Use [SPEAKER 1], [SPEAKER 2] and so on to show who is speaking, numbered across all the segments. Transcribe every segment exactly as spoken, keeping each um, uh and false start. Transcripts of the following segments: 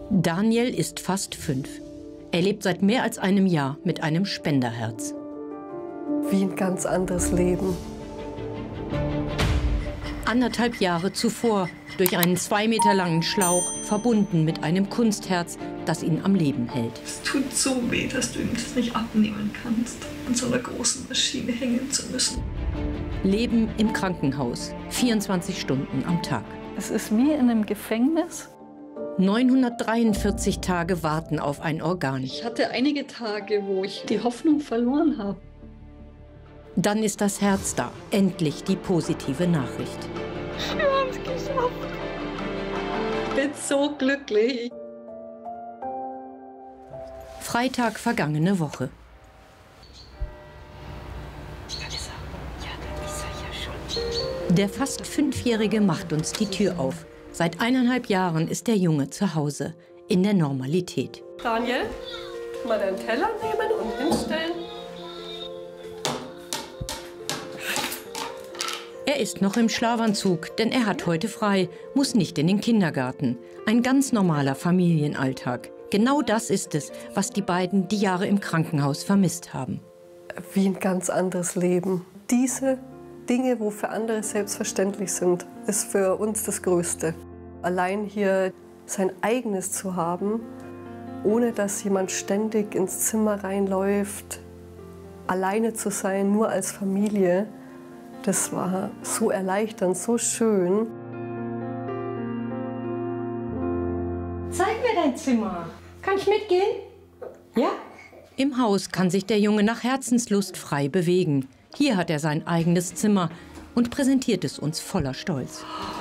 [SPEAKER 1] Daniel ist fast fünf. Er lebt seit mehr als einem Jahr mit einem Spenderherz.
[SPEAKER 2] Wie ein ganz anderes Leben.
[SPEAKER 1] Anderthalb Jahre zuvor durch einen zwei Meter langen Schlauch verbunden mit einem Kunstherz, das ihn am Leben hält.
[SPEAKER 3] Es tut so weh, dass du ihm das nicht abnehmen kannst, an so einer großen Maschine hängen zu müssen.
[SPEAKER 1] Leben im Krankenhaus, vierundzwanzig Stunden am Tag.
[SPEAKER 4] Es ist wie in einem Gefängnis.
[SPEAKER 1] neunhundertdreiundvierzig Tage warten auf ein Organ.
[SPEAKER 4] Ich hatte einige Tage, wo ich die Hoffnung verloren habe.
[SPEAKER 1] Dann ist das Herz da. Endlich die positive Nachricht.
[SPEAKER 4] Wir haben es geschafft. Ich bin so glücklich.
[SPEAKER 1] Freitag vergangene Woche. Der fast Fünfjährige macht uns die Tür auf. Seit eineinhalb Jahren ist der Junge zu Hause, in der Normalität.
[SPEAKER 2] Daniel, mal deinen Teller nehmen und hinstellen.
[SPEAKER 1] Er ist noch im Schlafanzug, denn er hat heute frei, muss nicht in den Kindergarten. Ein ganz normaler Familienalltag. Genau das ist es, was die beiden die Jahre im Krankenhaus vermisst haben.
[SPEAKER 2] Wie ein ganz anderes Leben. Diese Dinge, wo für andere selbstverständlich sind, ist für uns das Größte. Allein hier sein Eigenes zu haben, ohne dass jemand ständig ins Zimmer reinläuft, alleine zu sein, nur als Familie, das war so erleichternd, so schön.
[SPEAKER 1] Zeig mir dein Zimmer. Kann ich mitgehen? Ja? Im Haus kann sich der Junge nach Herzenslust frei bewegen. Hier hat er sein eigenes Zimmer und präsentiert es uns voller Stolz.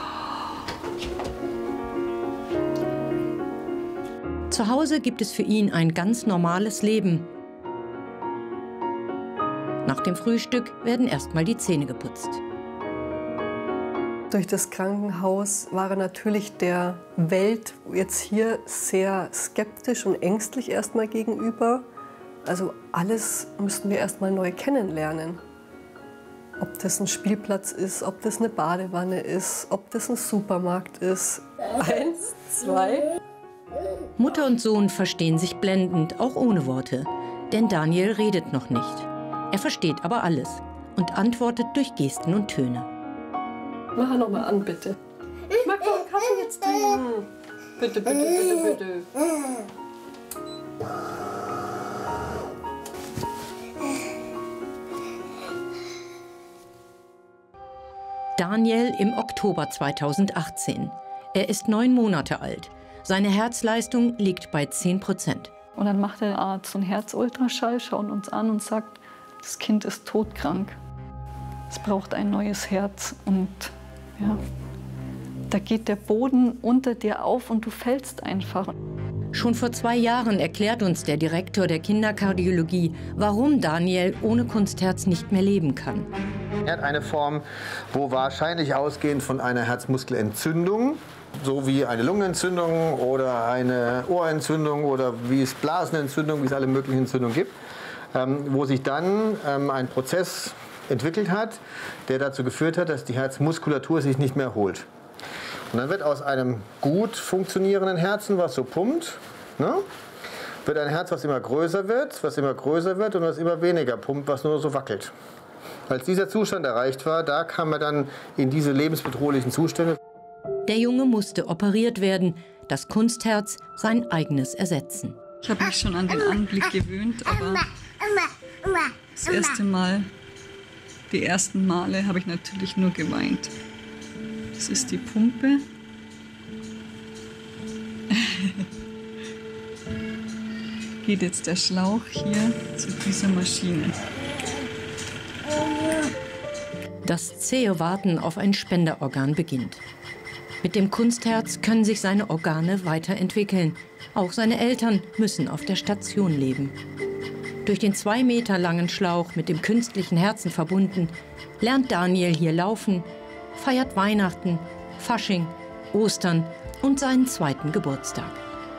[SPEAKER 1] Zu Hause gibt es für ihn ein ganz normales Leben. Nach dem Frühstück werden erstmal die Zähne geputzt.
[SPEAKER 2] Durch das Krankenhaus war er natürlich der Welt jetzt hier sehr skeptisch und ängstlich erstmal gegenüber. Also alles müssten wir erstmal neu kennenlernen. Ob das ein Spielplatz ist, ob das eine Badewanne ist, ob das ein Supermarkt ist. Eins, zwei.
[SPEAKER 1] Mutter und Sohn verstehen sich blendend, auch ohne Worte. Denn Daniel redet noch nicht. Er versteht aber alles und antwortet durch Gesten und Töne.
[SPEAKER 2] Mach er noch mal an, bitte. Ich mag doch einen Kaffee jetzt trinken. Bitte, bitte, bitte, bitte.
[SPEAKER 1] Daniel im Oktober zweitausendachtzehn. Er ist neun Monate alt. Seine Herzleistung liegt bei zehn Prozent.
[SPEAKER 4] Und dann macht der Arzt so einen Herzultraschall, schaut uns an und sagt, das Kind ist todkrank. Es braucht ein neues Herz. Und ja, da geht der Boden unter dir auf und du fällst einfach.
[SPEAKER 1] Schon vor zwei Jahren erklärt uns der Direktor der Kinderkardiologie, warum Daniel ohne Kunstherz nicht mehr leben kann.
[SPEAKER 5] Er hat eine Form, wo wahrscheinlich ausgehend von einer Herzmuskelentzündung, so wie eine Lungenentzündung oder eine Ohrentzündung oder wie es Blasenentzündung, wie es alle möglichen Entzündungen gibt, ähm, wo sich dann ähm, ein Prozess entwickelt hat, der dazu geführt hat, dass die Herzmuskulatur sich nicht mehr erholt. Und dann wird aus einem gut funktionierenden Herzen, was so pumpt, ne, wird ein Herz, was immer größer wird, was immer größer wird und was immer weniger pumpt, was nur so wackelt. Als dieser Zustand erreicht war, da kam er dann in diese lebensbedrohlichen Zustände.
[SPEAKER 1] Der Junge musste operiert werden, das Kunstherz sein eigenes ersetzen.
[SPEAKER 4] Ich habe mich schon an den Anblick gewöhnt, aber das erste Mal, die ersten Male habe ich natürlich nur geweint. Das ist die Pumpe. Geht jetzt der Schlauch hier zu dieser Maschine.
[SPEAKER 1] Das zähe Warten auf ein Spenderorgan beginnt. Mit dem Kunstherz können sich seine Organe weiterentwickeln. Auch seine Eltern müssen auf der Station leben. Durch den zwei Meter langen Schlauch mit dem künstlichen Herzen verbunden, lernt Daniel hier laufen, feiert Weihnachten, Fasching, Ostern und seinen zweiten Geburtstag.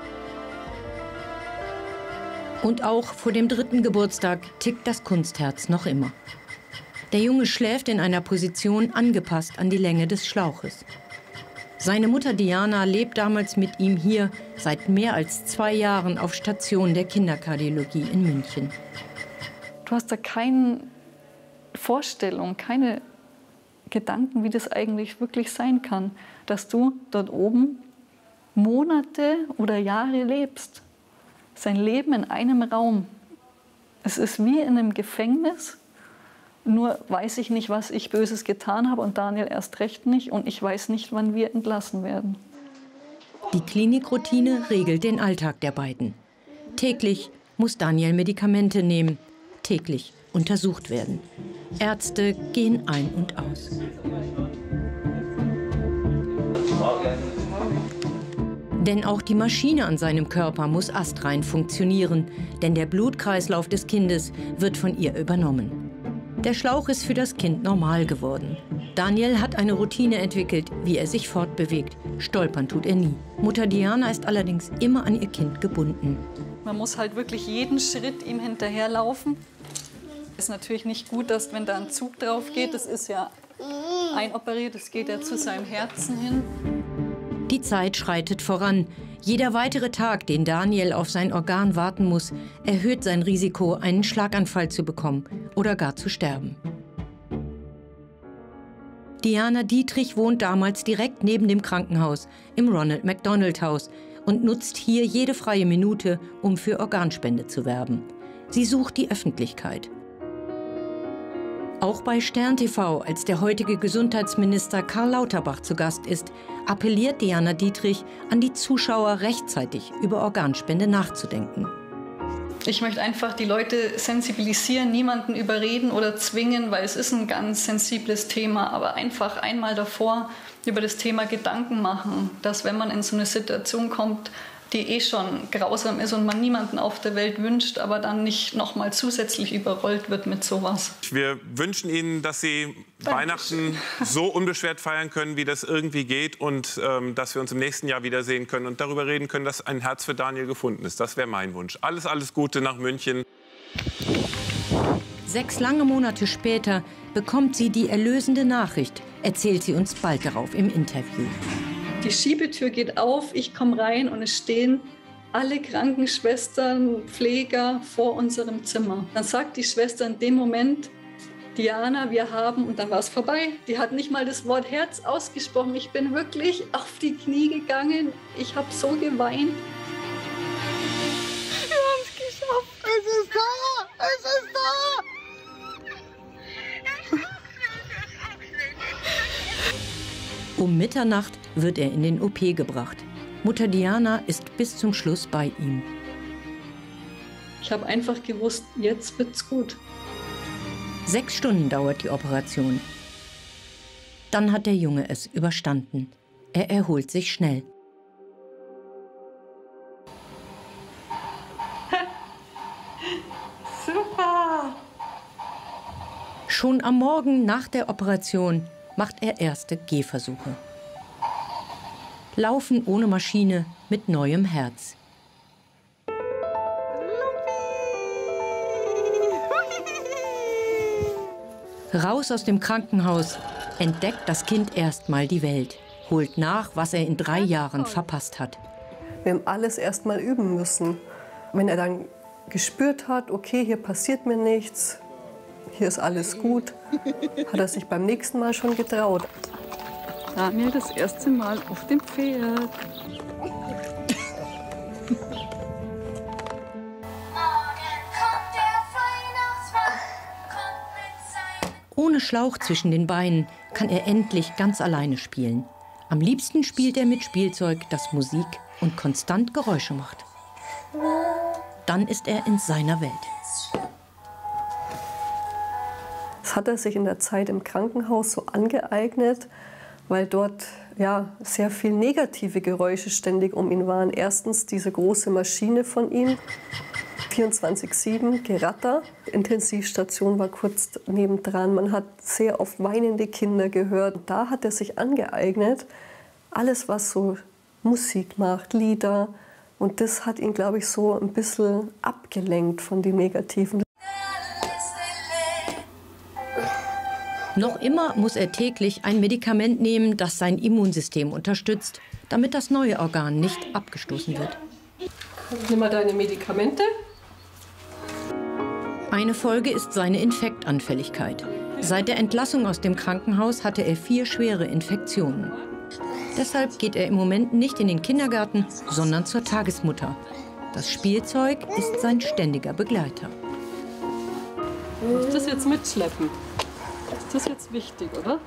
[SPEAKER 1] Und auch vor dem dritten Geburtstag tickt das Kunstherz noch immer. Der Junge schläft in einer Position angepasst an die Länge des Schlauches. Seine Mutter Diana lebt damals mit ihm hier seit mehr als zwei Jahren auf Station der Kinderkardiologie in München.
[SPEAKER 4] Du hast da keine Vorstellung, keine Gedanken, wie das eigentlich wirklich sein kann, dass du dort oben Monate oder Jahre lebst. Sein Leben in einem Raum. Es ist wie in einem Gefängnis, nur weiß ich nicht, was ich Böses getan habe und Daniel erst recht nicht und ich weiß nicht, wann wir entlassen werden.
[SPEAKER 1] Die Klinikroutine regelt den Alltag der beiden. Täglich muss Daniel Medikamente nehmen, täglich untersucht werden. Ärzte gehen ein und aus. Denn auch die Maschine an seinem Körper muss astrein funktionieren, denn der Blutkreislauf des Kindes wird von ihr übernommen. Der Schlauch ist für das Kind normal geworden. Daniel hat eine Routine entwickelt, wie er sich fortbewegt. Stolpern tut er nie. Mutter Diana ist allerdings immer an ihr Kind gebunden.
[SPEAKER 4] Man muss halt wirklich jeden Schritt ihm hinterherlaufen. Es ist natürlich nicht gut, dass wenn da ein Zug drauf geht, das ist ja einoperiert, das geht ja zu seinem Herzen hin.
[SPEAKER 1] Die Zeit schreitet voran. Jeder weitere Tag, den Daniel auf sein Organ warten muss, erhöht sein Risiko, einen Schlaganfall zu bekommen oder gar zu sterben. Diana Dietrich wohnt damals direkt neben dem Krankenhaus im Ronald McDonald Haus und nutzt hier jede freie Minute, um für Organspende zu werben. Sie sucht die Öffentlichkeit. Auch bei Stern T V, als der heutige Gesundheitsminister Karl Lauterbach zu Gast ist, appelliert Diana Dietrich an die Zuschauer, rechtzeitig über Organspende nachzudenken.
[SPEAKER 4] Ich möchte einfach die Leute sensibilisieren, niemanden überreden oder zwingen, weil es ist ein ganz sensibles Thema, aber einfach einmal davor über das Thema Gedanken machen, dass wenn man in so eine Situation kommt, die eh schon grausam ist und man niemanden auf der Welt wünscht, aber dann nicht noch mal zusätzlich überrollt wird mit sowas.
[SPEAKER 6] Wir wünschen Ihnen, dass Sie Dankeschön. Weihnachten so unbeschwert feiern können, wie das irgendwie geht und ähm, dass wir uns im nächsten Jahr wiedersehen können und darüber reden können, dass ein Herz für Daniel gefunden ist. Das wäre mein Wunsch. Alles, alles Gute nach München.
[SPEAKER 1] Sechs lange Monate später bekommt sie die erlösende Nachricht, erzählt sie uns bald darauf im Interview.
[SPEAKER 4] Die Schiebetür geht auf, ich komme rein und es stehen alle Krankenschwestern, Pfleger vor unserem Zimmer. Dann sagt die Schwester in dem Moment, Diana, wir haben, und dann war es vorbei. Die hat nicht mal das Wort Herz ausgesprochen. Ich bin wirklich auf die Knie gegangen. Ich habe so geweint.
[SPEAKER 7] Wir haben es geschafft. Es ist da! Es ist da!
[SPEAKER 1] Um Mitternacht wird er in den O P gebracht. Mutter Diana ist bis zum Schluss bei ihm.
[SPEAKER 4] Ich habe einfach gewusst, jetzt wird's gut.
[SPEAKER 1] Sechs Stunden dauert die Operation. Dann hat der Junge es überstanden. Er erholt sich schnell.
[SPEAKER 4] Super!
[SPEAKER 1] Schon am Morgen nach der Operation macht er erste Gehversuche. Laufen ohne Maschine mit neuem Herz. Raus aus dem Krankenhaus entdeckt das Kind erstmal die Welt, holt nach, was er in drei Jahren verpasst hat.
[SPEAKER 2] Wir haben alles erstmal üben müssen. Wenn er dann gespürt hat, okay, hier passiert mir nichts, hier ist alles gut, hat er sich beim nächsten Mal schon getraut.
[SPEAKER 4] Daniel das erste Mal auf dem Pferd.
[SPEAKER 1] Ohne Schlauch zwischen den Beinen kann er endlich ganz alleine spielen. Am liebsten spielt er mit Spielzeug, das Musik und konstant Geräusche macht. Dann ist er in seiner Welt.
[SPEAKER 2] Das hat er sich in der Zeit im Krankenhaus so angeeignet, weil dort ja, sehr viel negative Geräusche ständig um ihn waren. Erstens diese große Maschine von ihm, vierundzwanzig sieben, Geratter. Intensivstation war kurz nebendran. Man hat sehr oft weinende Kinder gehört. Da hat er sich angeeignet, alles, was so Musik macht, Lieder. Und das hat ihn, glaube ich, so ein bisschen abgelenkt von dem Negativen.
[SPEAKER 1] Noch immer muss er täglich ein Medikament nehmen, das sein Immunsystem unterstützt, damit das neue Organ nicht abgestoßen wird.
[SPEAKER 2] Nimm mal deine Medikamente.
[SPEAKER 1] Eine Folge ist seine Infektanfälligkeit. Seit der Entlassung aus dem Krankenhaus hatte er vier schwere Infektionen. Deshalb geht er im Moment nicht in den Kindergarten, sondern zur Tagesmutter. Das Spielzeug ist sein ständiger Begleiter.
[SPEAKER 2] Du musst das jetzt mitschleppen. Ist das jetzt wichtig, oder?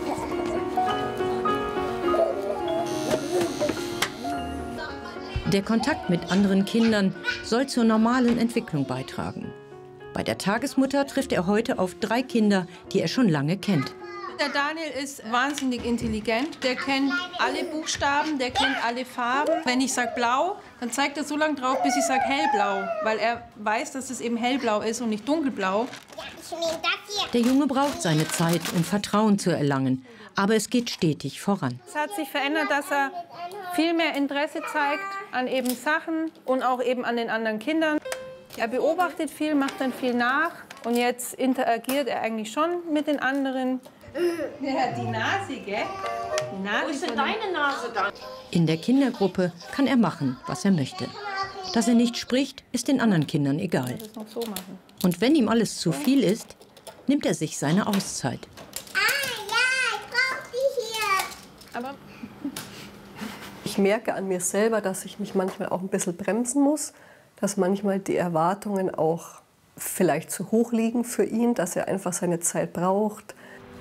[SPEAKER 1] Der Kontakt mit anderen Kindern soll zur normalen Entwicklung beitragen. Bei der Tagesmutter trifft er heute auf drei Kinder, die er schon lange kennt.
[SPEAKER 8] Der Daniel ist wahnsinnig intelligent. Der kennt alle Buchstaben, der kennt alle Farben. Wenn ich sage blau, dann zeigt er so lange drauf, bis ich sage hellblau. Weil er weiß, dass es eben hellblau ist und nicht dunkelblau.
[SPEAKER 1] Der Junge braucht seine Zeit, um Vertrauen zu erlangen. Aber es geht stetig voran.
[SPEAKER 8] Es hat sich verändert, dass er viel mehr Interesse zeigt an eben Sachen und auch eben an den anderen Kindern. Er beobachtet viel, macht dann viel nach. Und jetzt interagiert er eigentlich schon mit den anderen. Ja, die Nase, gell? Die Nase. Wo ist denn deine Nase dann?
[SPEAKER 1] In der Kindergruppe kann er machen, was er möchte. Dass er nicht spricht, ist den anderen Kindern egal.
[SPEAKER 8] Das noch so machen.
[SPEAKER 1] Und wenn ihm alles zu viel ist, nimmt er sich seine Auszeit.
[SPEAKER 7] Ah, ja, ich brauch die hier.
[SPEAKER 8] Aber
[SPEAKER 2] ich merke an mir selber, dass ich mich manchmal auch ein bisschen bremsen muss, dass manchmal die Erwartungen auch vielleicht zu hoch liegen für ihn, dass er einfach seine Zeit braucht.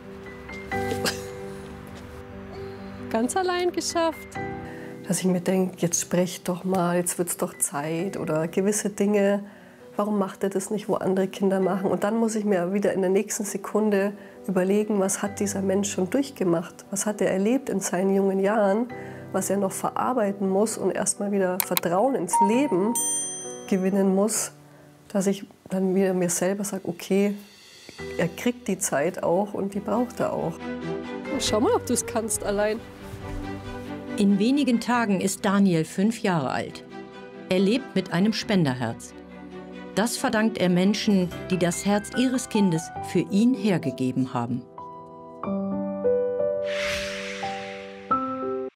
[SPEAKER 2] Ganz allein geschafft. Dass ich mir denke, jetzt sprech doch mal, jetzt wird's doch Zeit oder gewisse Dinge. Warum macht er das nicht, wo andere Kinder machen? Und dann muss ich mir wieder in der nächsten Sekunde überlegen, was hat dieser Mensch schon durchgemacht? Was hat er erlebt in seinen jungen Jahren, was er noch verarbeiten muss und erstmal wieder Vertrauen ins Leben gewinnen muss, dass ich dann wieder mir selber sage, okay, er kriegt die Zeit auch und die braucht er auch. Schau mal, ob du es kannst allein.
[SPEAKER 1] In wenigen Tagen ist Daniel fünf Jahre alt. Er lebt mit einem Spenderherz. Das verdankt er Menschen, die das Herz ihres Kindes für ihn hergegeben haben.